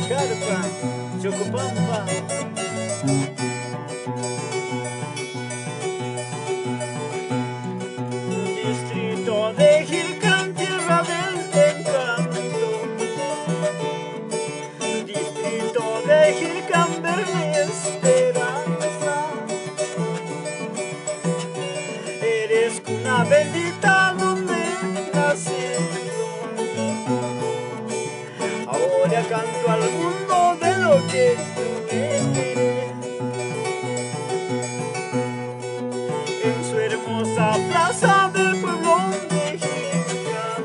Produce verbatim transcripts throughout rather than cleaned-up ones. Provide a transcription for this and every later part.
carpa, Chocopampa. Distrito de Jicán, tierra del encanto. Distrito de Jicán, verde esperanza. Eres cuna bendita donde nacido. Ahora canto al mundo de lo que tú eres. En su hermosa plaza del pueblo de Jicán,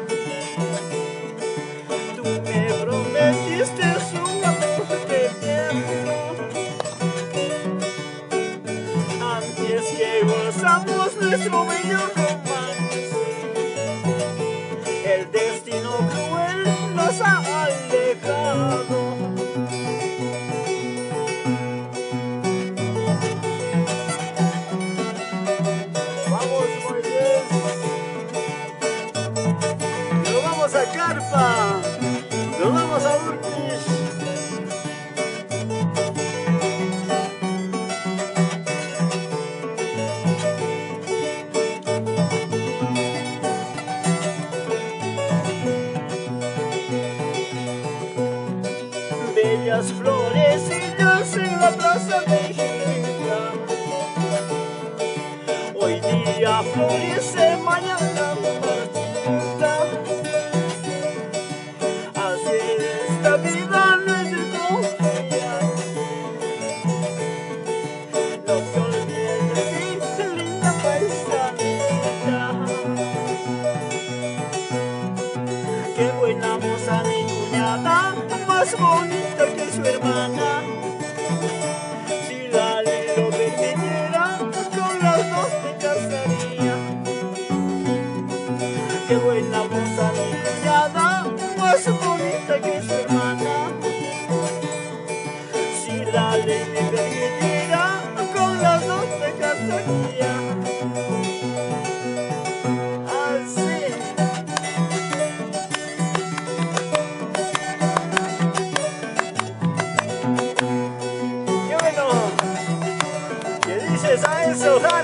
tú me prometiste un amor eterno. Antes que gozamos nuestro bello romance, el destino cruel nos ha alejado. Vamos, Moisés. Nos vamos a Carpa. Nos vamos a Urquish. Bellas florecillas en la plaza de Jicán. Hoy día florece, mañana marchita. Así es esta vida, no es de confiar. No te olvides de mi linda paisanita. Qué buena moza mi cuñada, más bonita que su hermana. Si la ley lo permitiera, con las dos me casaría. Qué buena moza mi cuñada, más bonita que su hermana. Si la ley me permitiera, con las dos me casaría. Así. ¿Qué dices a eso, Jara?